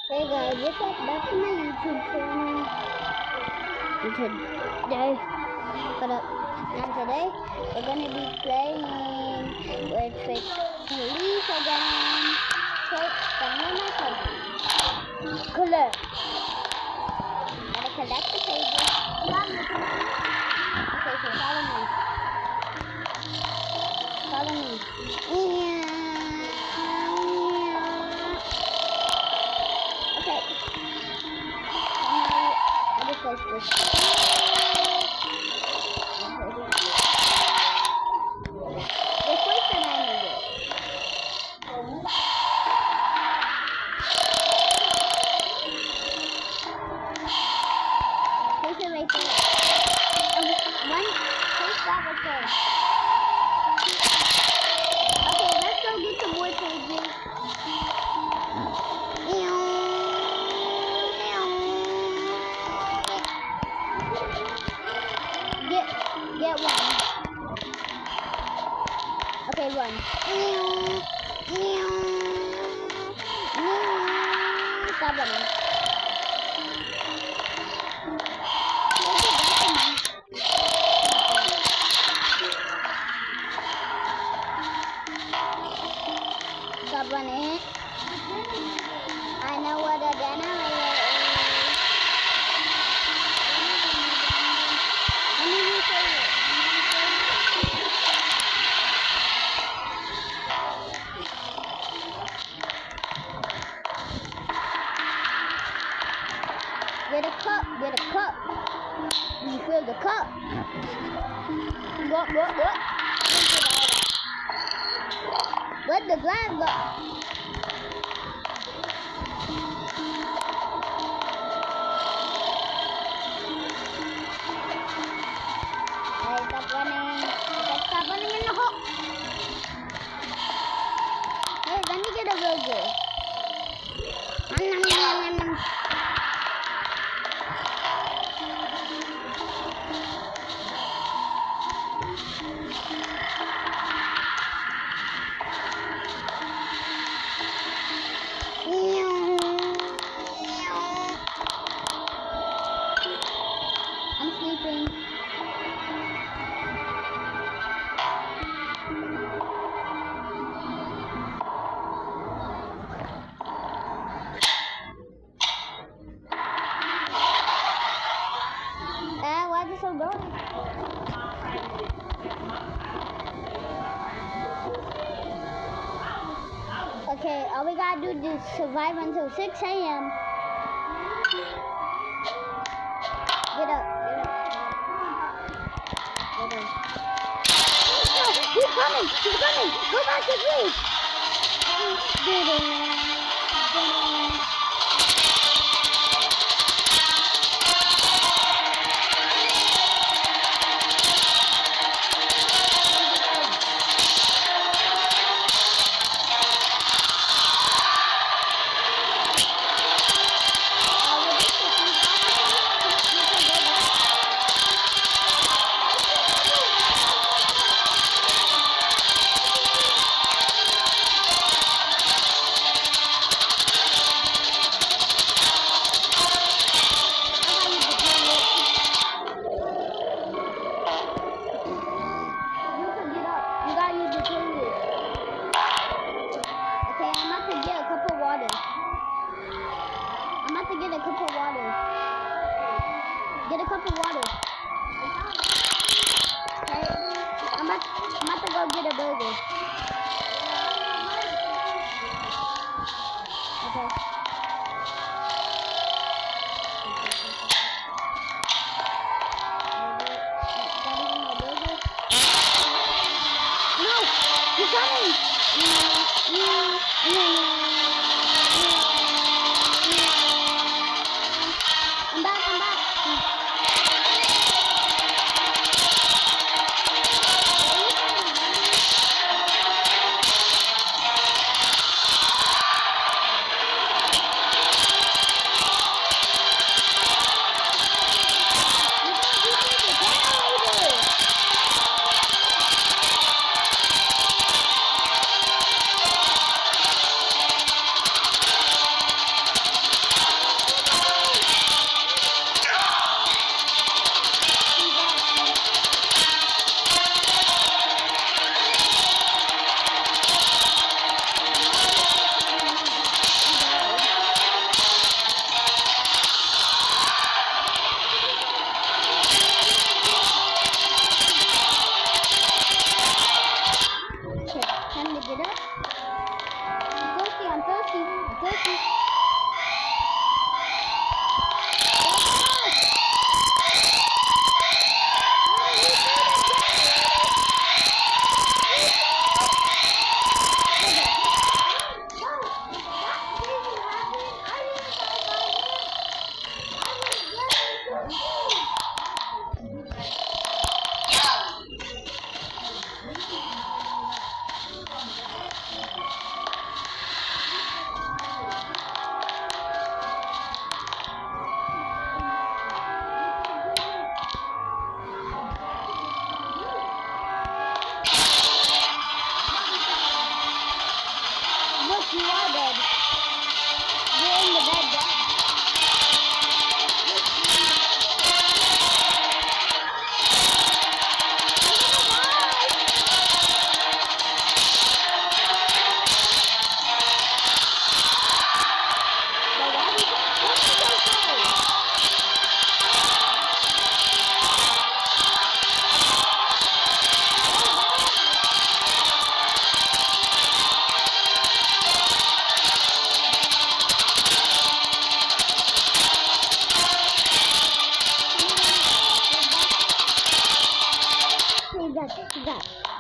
Hey guys, what's up? Back to my YouTube channel. And today, hold up. And today, we're gonna be playing with Trick Police again. Okay, follow my cousin. Collect. Gotta collect the pages. Okay, so follow me. Follow me. Okay. I just like this. The first time I made it. Place it right there. One, place that right there. Okay, let's go get some more pages. Get one. Okay, run. Stop running. Stop running. I know what a generator is. Let me resave it. Get a cup, get a cup. You fill the cup. What? Let the glass go. Hey, stop running. Stop running in the hole. Hey, let me get a burger. I'm sleeping. Why is it so dark? Okay, all we gotta do is survive until 6 a.m. Get up. He's coming! Go back to sleep! Get a cup of water. Okay, I'm about to go get a burger. Okay. No, he's coming. I'm back.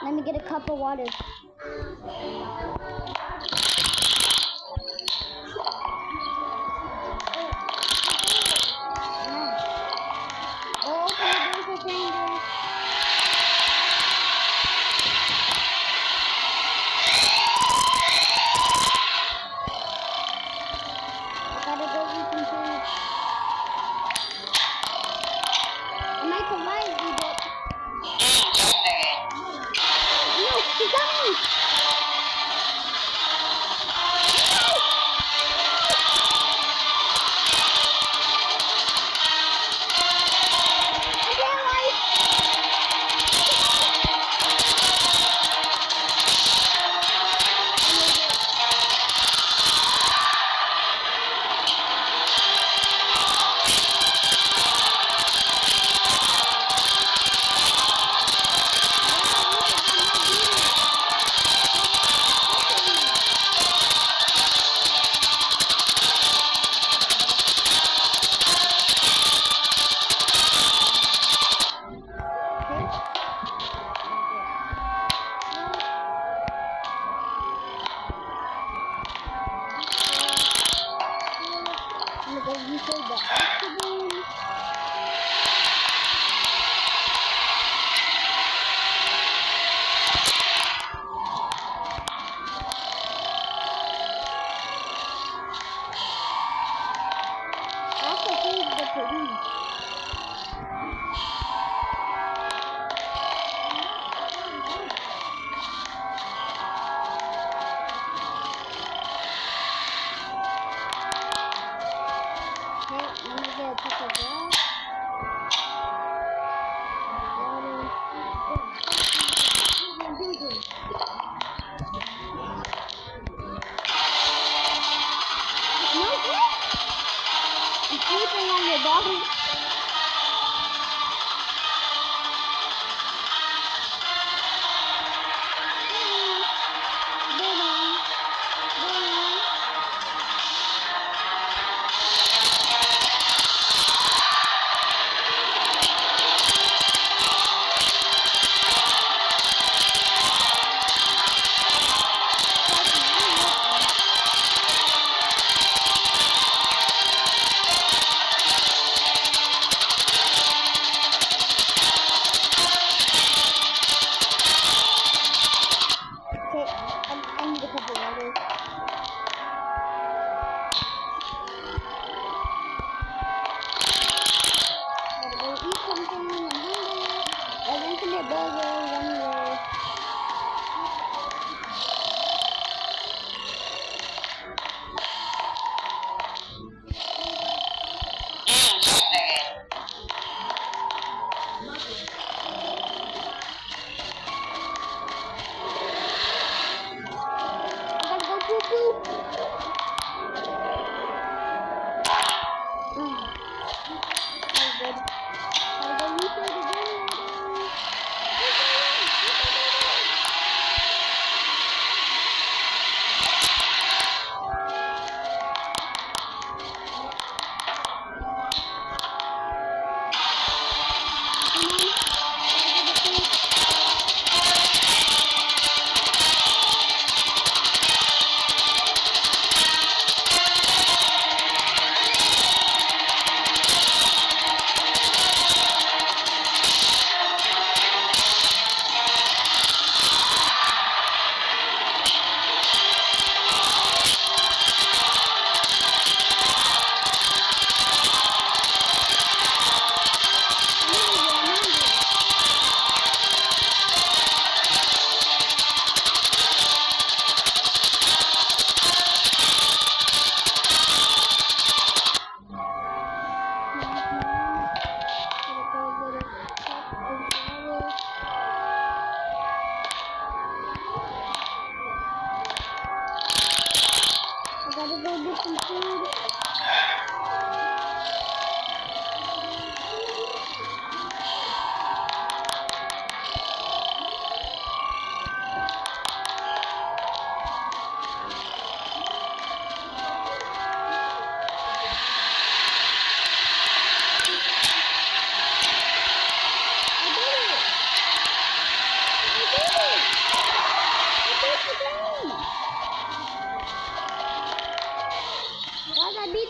Let me get a cup of water. Oh, open the door for strangers. I gotta go eat some food. I might survive, but... No, he's coming!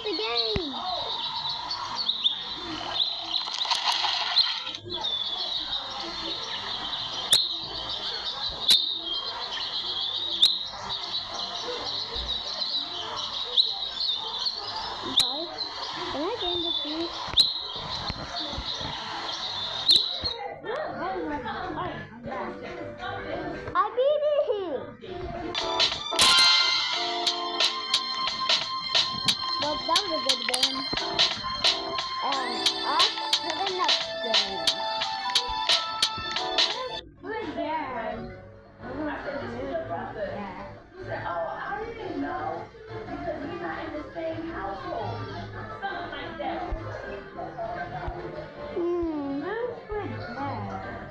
the game. Okay. Can I get this game? I beat it. Well, that was a good game. Us to the next game. Good dad. Oh, I didn't know because we're not in the same household. Something like that. That's good dad.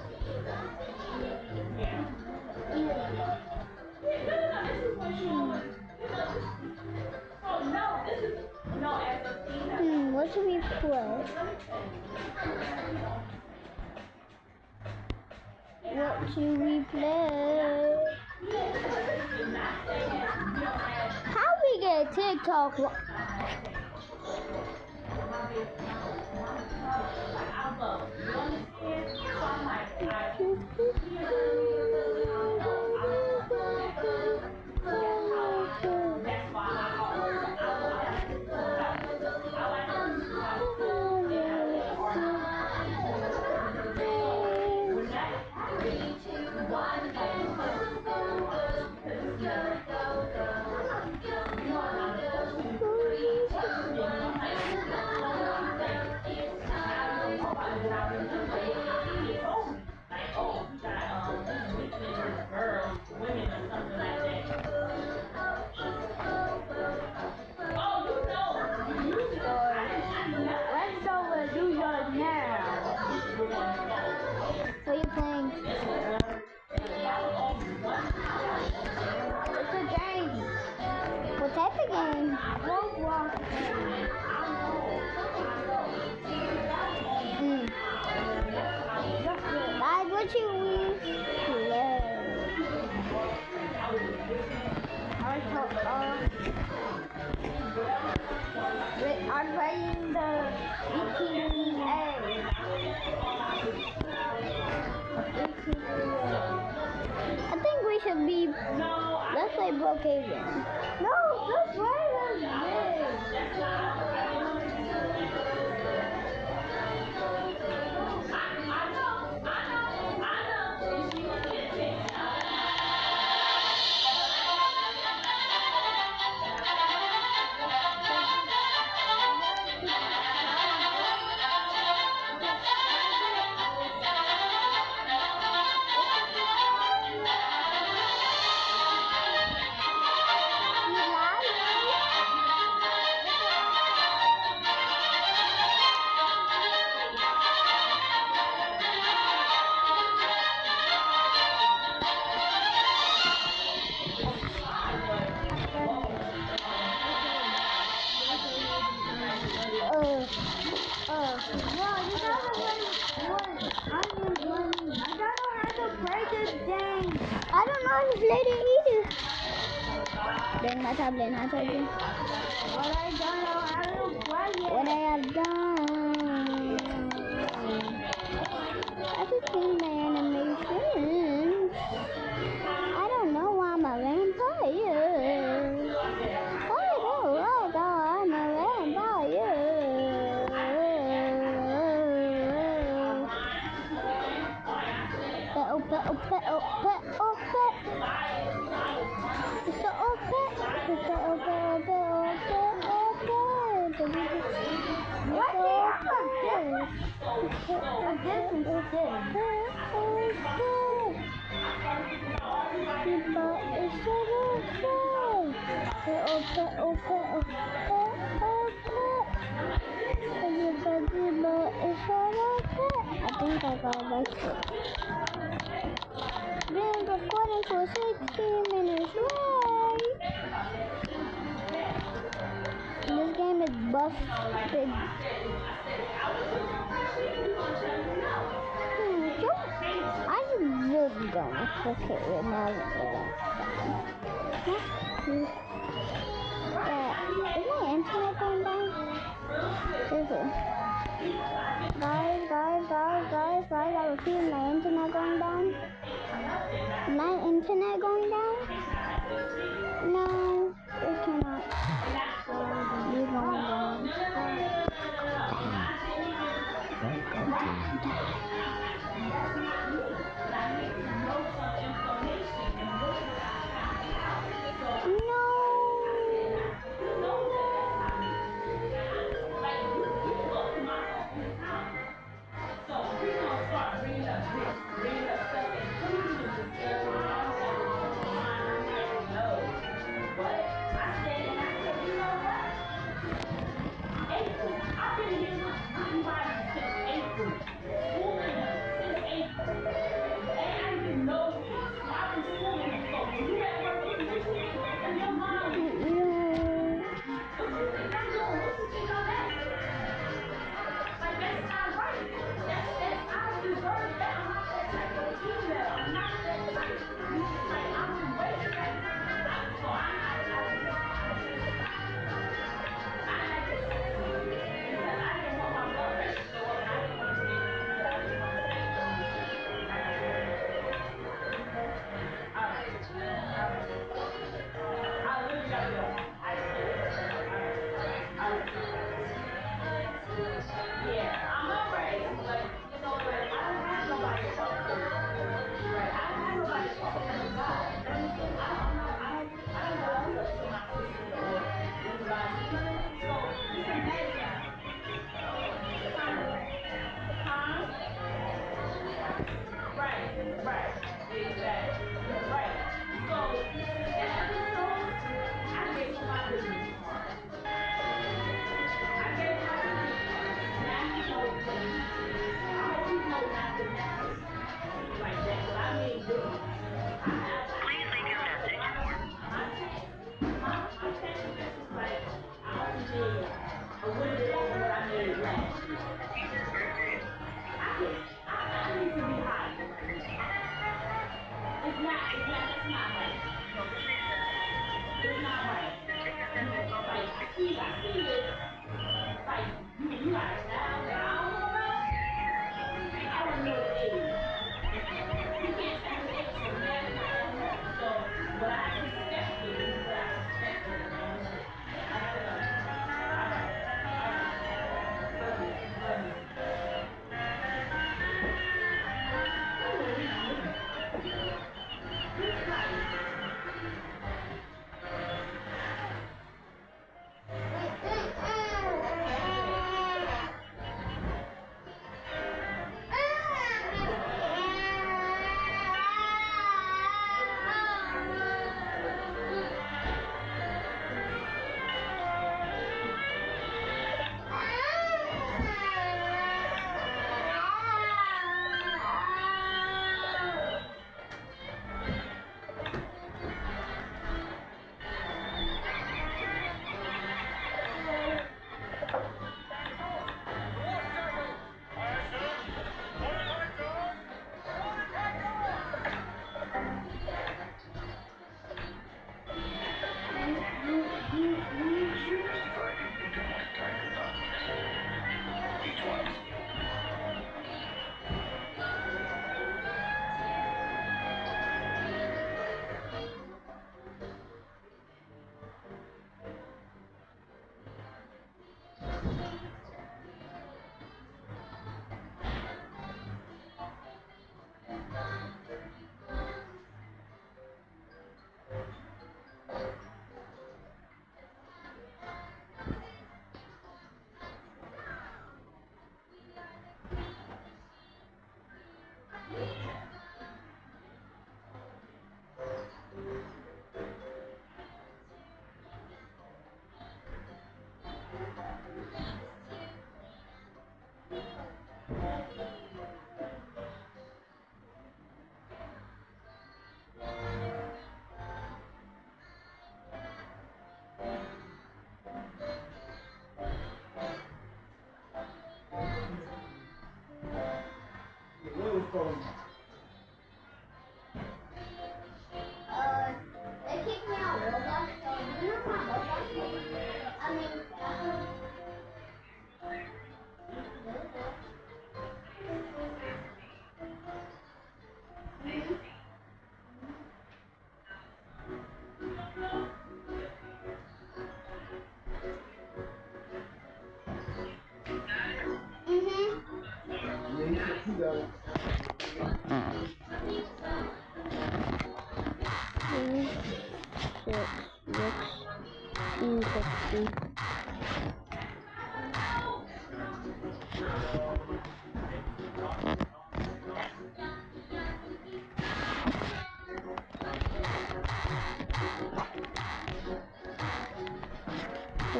What should we play? What should we play? How we get TikTok? Let's go with New York now. What are you playing? It's a game. What type of game? Roblox. Guys, what should we play? I'm playing the ETA. I think we should be. Let's play Brookhaven. No, just play this. I don't know how to play it either. Bring my tablet and I'll tell you. What I don't know how to play it. What I have done. I just changed my animation. I don't know why I'm a vampire. I don't know why I'm a vampire. I think I got this. Been recording for 16 minutes, right? This game is busted. I'm really gonna cook it right now. Yeah, is my internet going down? Seriously. Guys, I repeat, is my internet going down? Is my internet going down? No, it cannot. You're going down.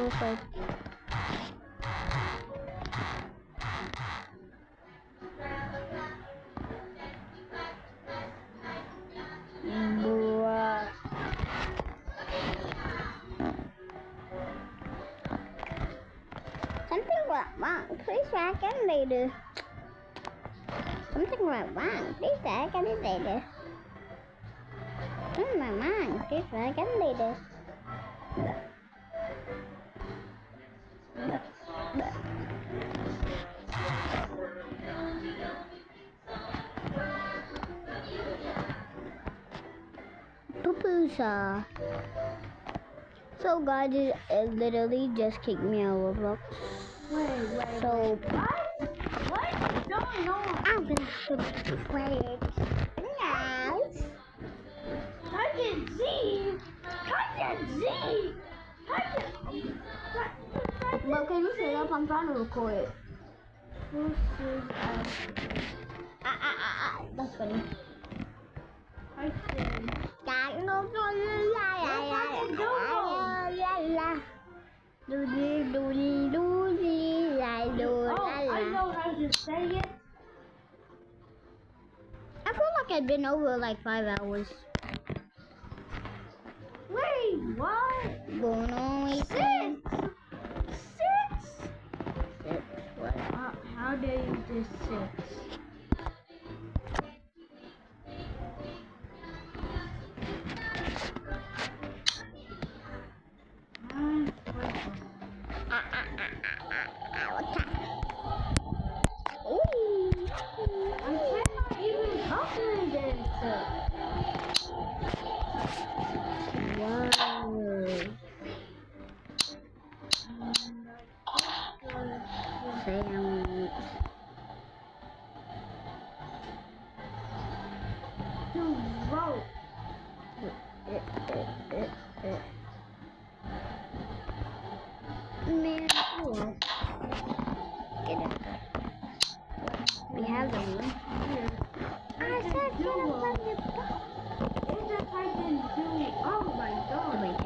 was like. Bruh. Something went wrong. Please back in later. Something went wrong. Please back in later. Oh my mind. Please back in later. Poosa. So guys, it literally just kicked me out of Roblox. Wait. So What is going on? I'm gonna have to play it. Yes. Type in Z. Type in Z. Well, can you shut up? I'm trying to record it. That's funny. Type in. I know how to say it. I feel like I've been over like 5 hours. Wait, what? Going on with 6. what? How do you do 6? I cannot even open this. Wow. Sounds. Whoa. Man, cool. Get up. We have the one. I said get up on the boat. It's just type in do. Oh my god. Wait,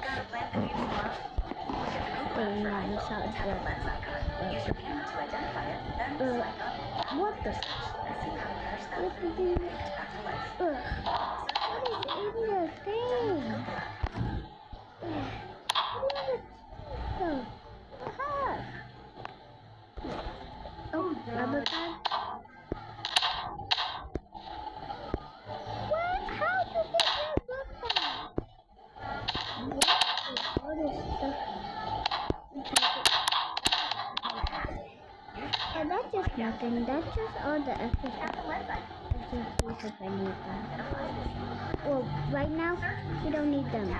what the? What is in the thing? Oh, rubber band. What? How did you get rubber band? What is the? And that's just nothing. That's just all the extra stuff. Just if I need them. Well, right now we don't need them.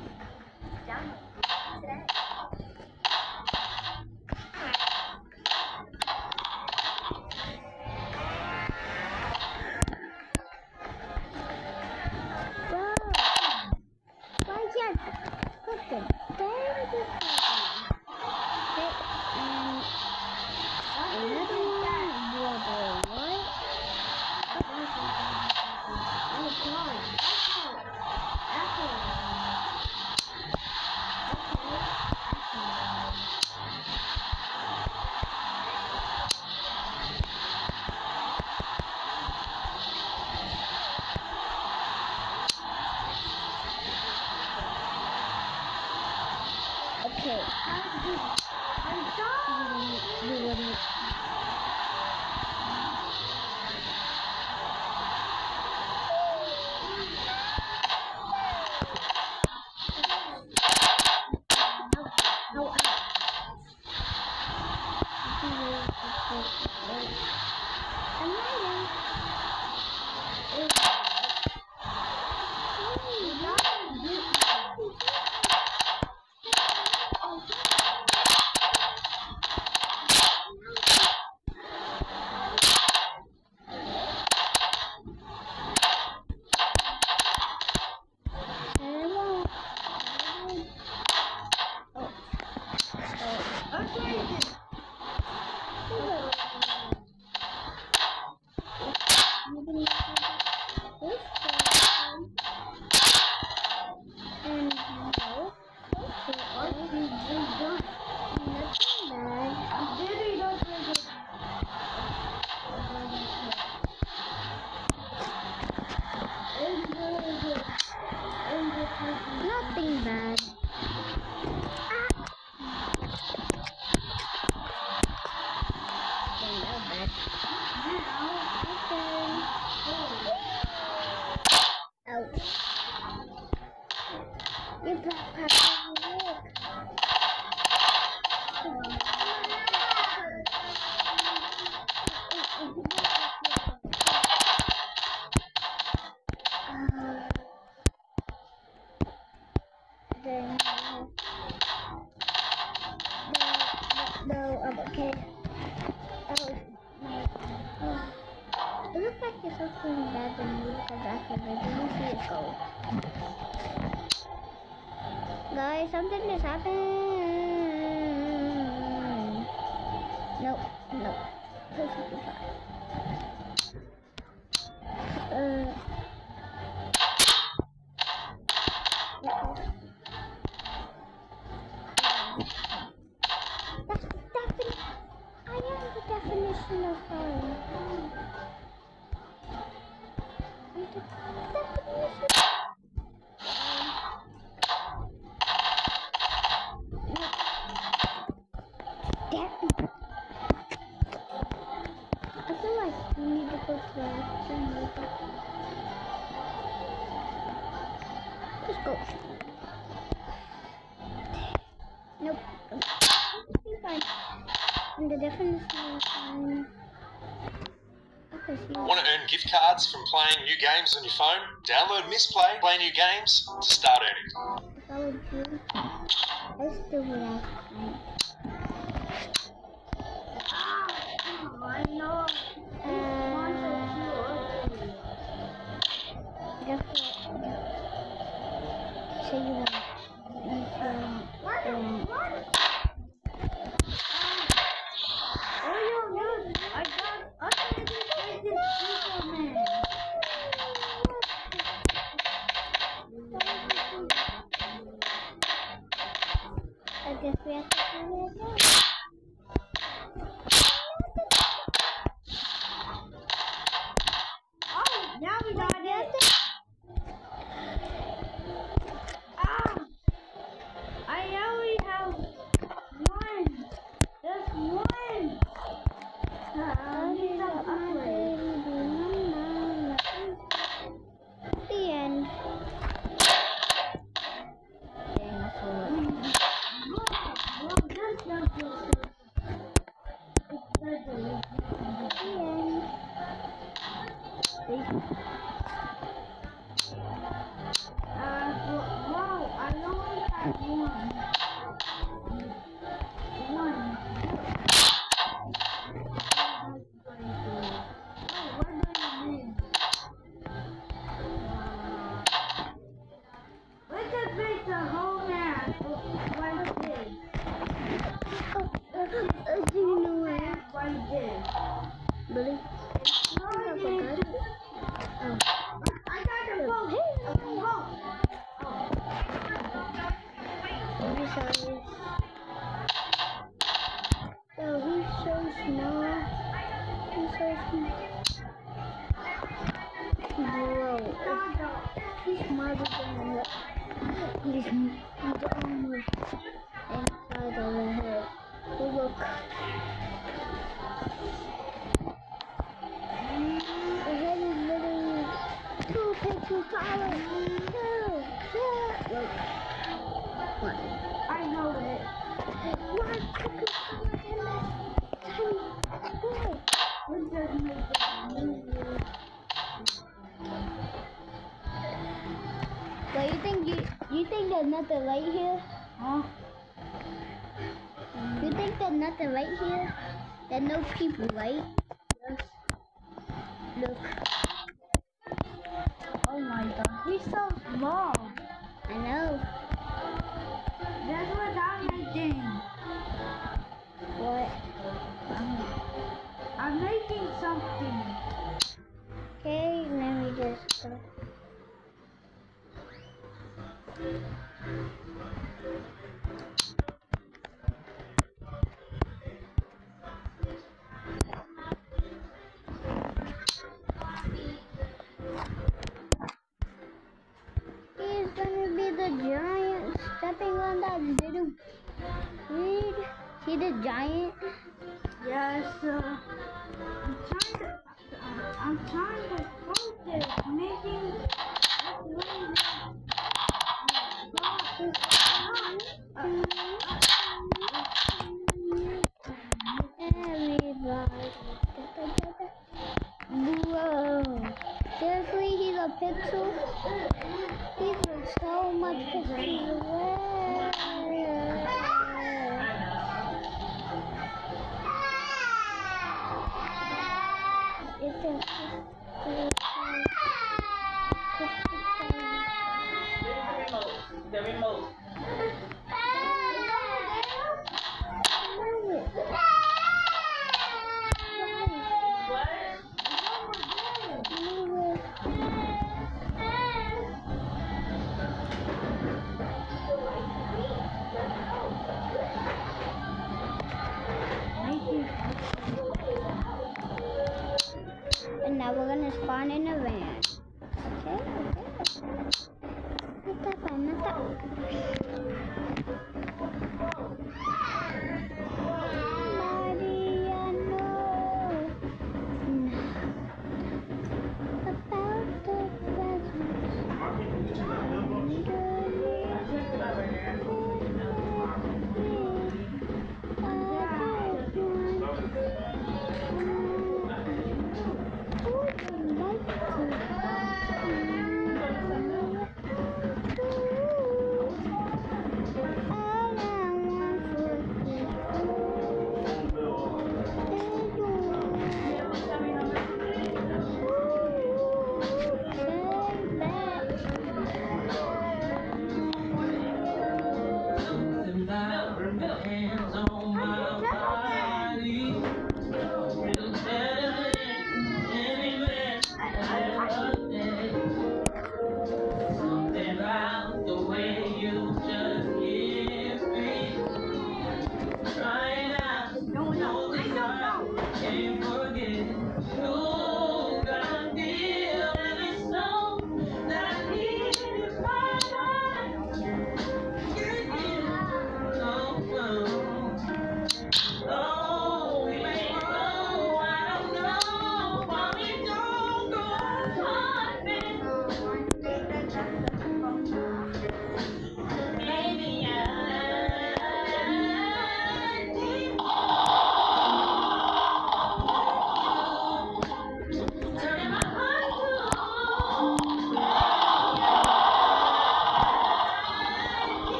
Okay. I'm done. it's something bad than me because I can literally see it go. Guys, something just happened. Nope, nope. This will be fine. That's the I am the definition of fun. I'm the definition. Damn. I feel like we need to go to the gym. Let's go. Nope. It's fine. And the definition of fun. Want to earn gift cards from playing new games on your phone? Download Misplay, play new games to start earning. If I would do, I still would have time. I know. So you want I got I guess we have to do it again. Oh, now we got it. I only have one. Just one. The end. Wow, I only have one. Really? I got the phone. He's so small. He's so small. Bro, he's smarter than me. He's almost inside of the head. Look. The head is literally 2 pixels taller. Look. What? I know it. 1 pixel taller than that tiny boy. What does make it move? But you think there's nothing right here? Huh? You think there's nothing right here? There's no people, right? Yes. Look. Oh my god, he's so small. I know. That's what I'm making. What? I'm making something. Okay, let me just go. He's gonna be the giant stepping on that little weed. See the giant? Yes. I'm trying to focus, making everybody. Whoa. Seriously, he's a pixel? He's so much pixels away. It's a And now we're gonna spawn in a van. Okay. Mata. Mariano. About the presents.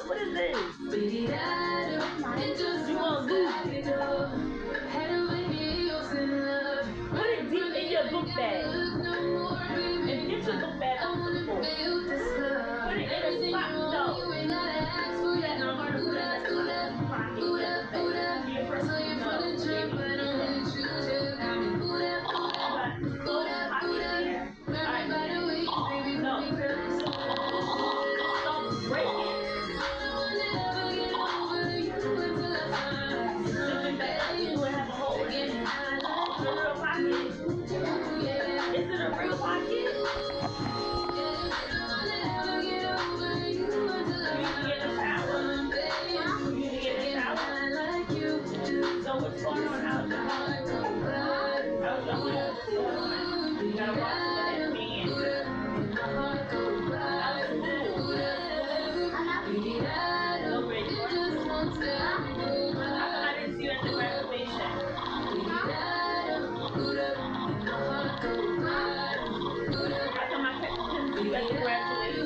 What is this? You won't lose it. Put it deep in your book bag. And get your book bag up to the floor. Put it in a sock though. Yeah, no, I'm gonna put it in a sock pocket. Be a person you know. What's going on out there? You gotta watch it with that I didn't see you at the graduation. How come I couldn't see you at the graduation?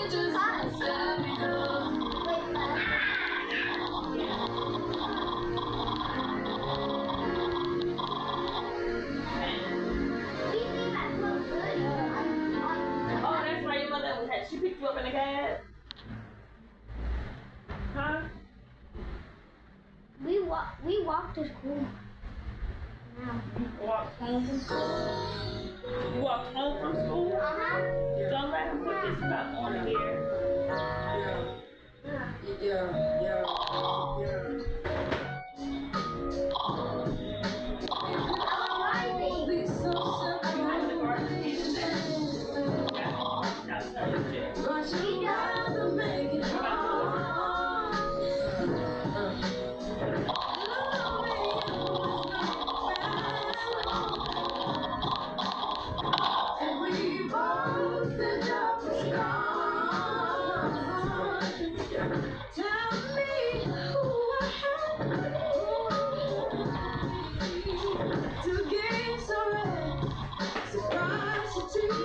She picked you up in the cab? Huh? We walked to school. Walked home from school? You walked home from school? Uh-huh. Don't let him put this stuff on here. Yeah. But she doesn't make it and we both end up strong. Tell me who I have to gain so surprise to you.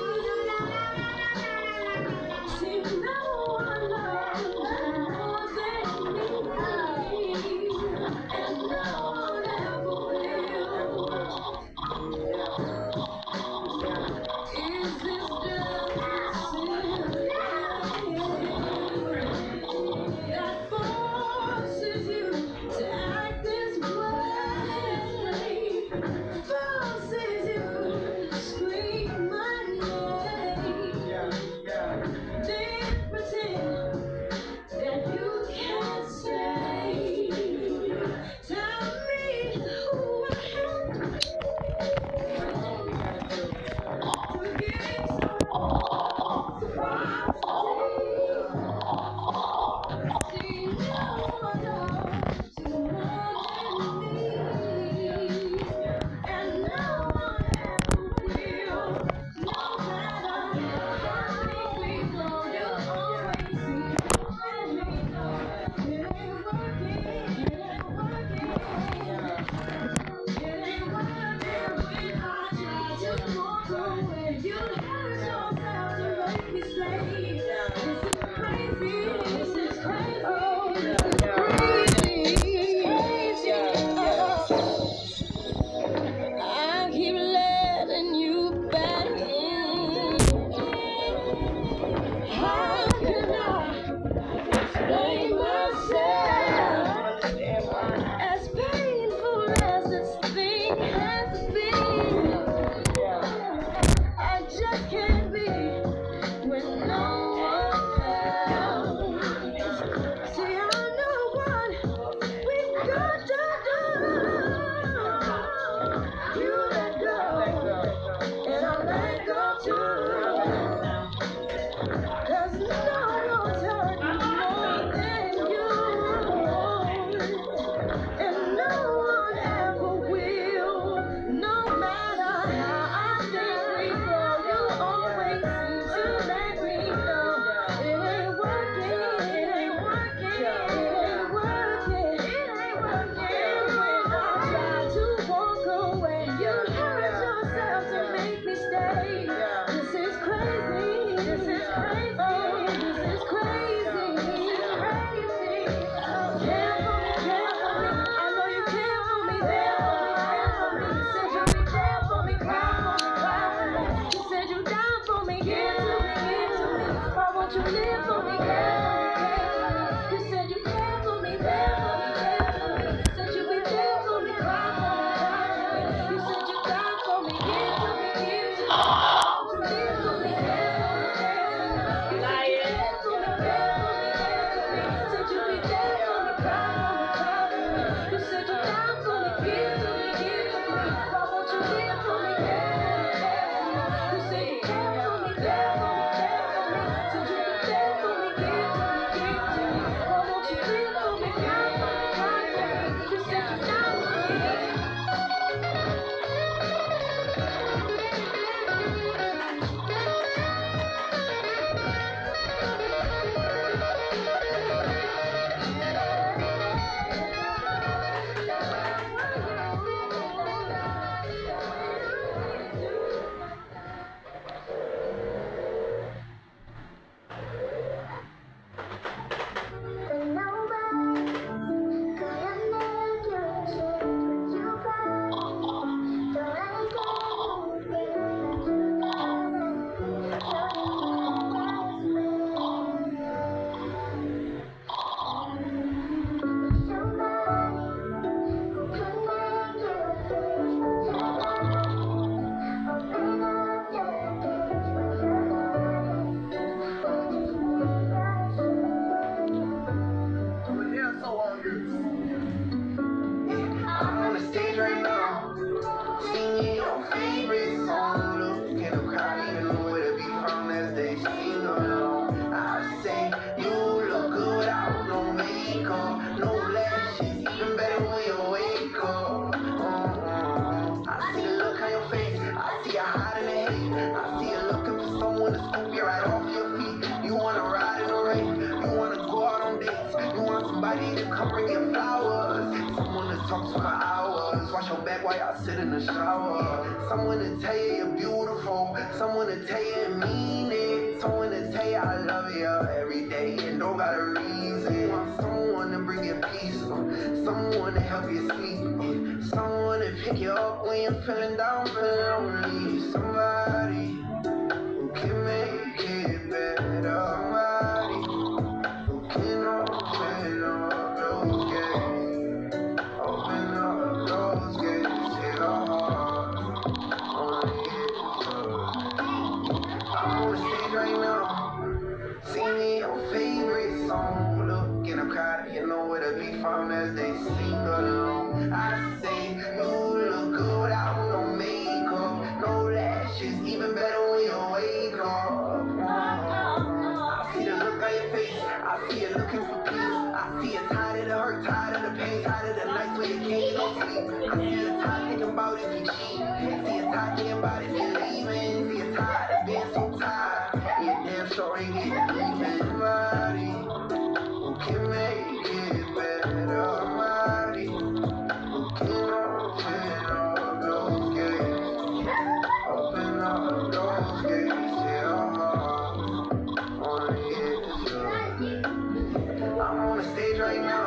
somebody to come bring you flowers. Someone to talk to for hours. Wash your back while y'all sit in the shower. Someone to tell you you're beautiful. Someone to tell you you mean it. Someone to tell you I love you every day and don't got a reason. Want someone to bring you peace. Someone to help you sleep. Someone to pick you up when you're feeling down, feeling lonely. Somebody who can make it better. Somebody who can open up those gates. Open up those gates to your heart. Only it's good. I'm on the stage right now. Sing me your favorite song. Look in the crowd, you know where to be found as they sing along. I say you look good without no makeup, no lashes, even better when you wake up. I see the look on your face, I see you looking for peace. I see you tired of the hurt, tired of the pain, tired of the nights where you can't go sleep. I see you tired thinking about if you cheat. See you tired thinking about if you're leaving. See you tired of being so tired. You damn sure ain't getting even. Somebody who can make it better. Somebody who can open up those gates. Open up those gates to your heart. Only it's good. I'm on the stage right now.